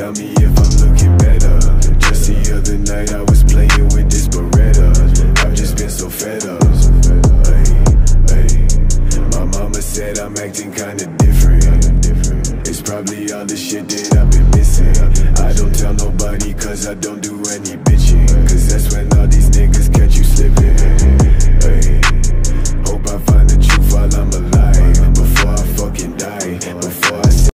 tell me if I'm looking better. Just the other night I was playing with this Beretta. I've just been so fed up. My mama said I'm acting kinda different. It's probably all the shit that I've been missing. I don't tell nobody cause I don't do any bitching, cause that's when